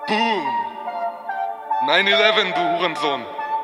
Boom. 9/11, du Hurensohn.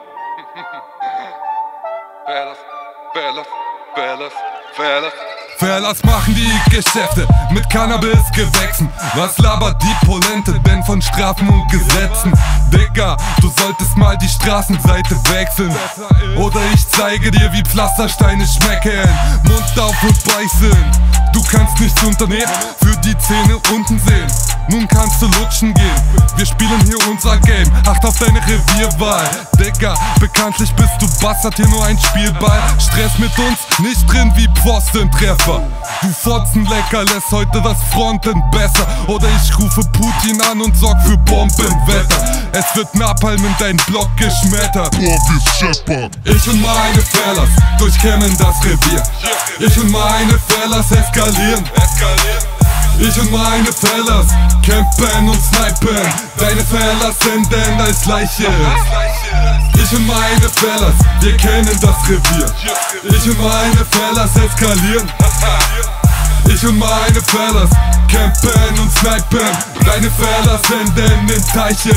Fellas machen die Geschäfte mit Cannabis-Gewächsen. Was labert die Polente denn von Strafen und Gesetzen? Digga, du solltest mal die Straßenseite wechseln. Oder ich zeige dir, wie Pflastersteine schmecken. Mund auf und beißen. Du kannst nichts unternehmen, für die Zähne unten sehen. Nun kannst du lutschen gehen. Wir spielen hier unser Game, acht auf deine Revierwahl. Digga, bekanntlich bist du Bastard, hier nur ein Spielball. Stress mit uns, nicht drin wie Pfostentreffer. Du Fotzenlecker lässt heute das Fronten besser. Oder ich rufe Putin an und sorg für Bombenwetter. Es wird Napalm in dein Block geschmettert. Ich und meine Fellas durchkämmen das Revier. Ich und meine Fellas eskalieren. Ich und meine Fellas campen und snipen. Deine Fellas senden als Leiche. Ich und meine Fellas, wir kennen das Revier. Ich und meine Fellas eskalieren. Ich und meine Fellas campen und snipen. Deine Fellas senden in Teichen.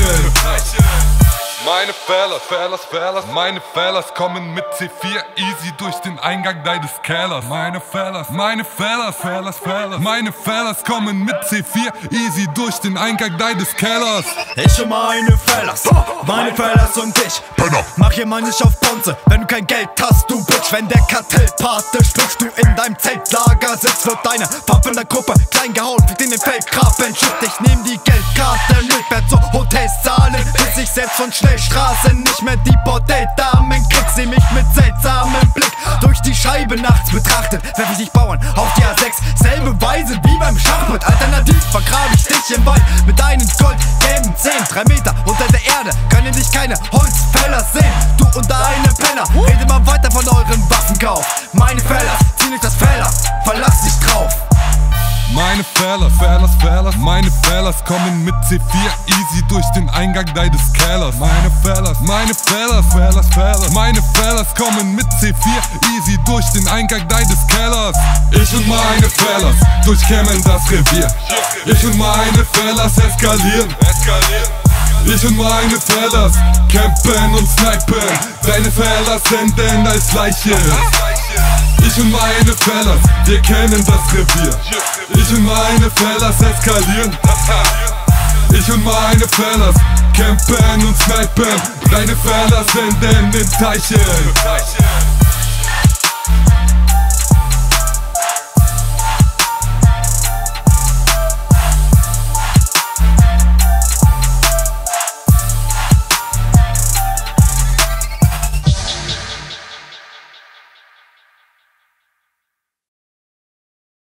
Meine Fellas kommen mit C4 easy durch den Eingang deines Kellers. Meine Fellas kommen mit C4 easy durch den Eingang deines Kellers. Ich und meine Fellas und ich mach hier mal nicht auf Ponze, wenn du kein Geld hast, du Bitch. Wenn der Kartellpate sprichst, du in deinem Zeltlager sitzt, wird deine Pump in der Gruppe klein gehauen, fliegt in den Feldgraben. Shit, ich nehm die Geldkarte mit, werd so Hotels zahlen, bis ich selbst von Schnellstraßen nicht mehr die Bordelldamen krieg. Seh mich mit seltsamem Blick durch die Scheibe nachts betrachtet, werf ich dich Bauern auf die A6, selbe Weise wie beim Schachbrett. Alternativ vergrabe ich dich im Wald mit deinen goldgelben Zähnen. 3 Meter unter der Erde können dich keine Holzfäller sehen. Du und deine Penner, redet mal weiter von eurem Waffenkauf. Meine Fellas zieh nicht das Fell ab, verlass dich drauf. Meine Fellas kommen mit C4 easy durch den Eingang deines Kellers. Meine Fellas kommen mit C4 easy durch den Eingang deines Kellers. Ich und meine Fellas durchkämmen das Revier. Ich und meine Fellas eskalieren. Ich und meine Fellas campen und snipen. Deine Fellas senden als Leiche. Ich und meine Fellas, wir kennen das Revier. Ich und meine Fellas eskalieren. Ich und meine Fellas campen und snipen. Deine Fellas senden in Teichen.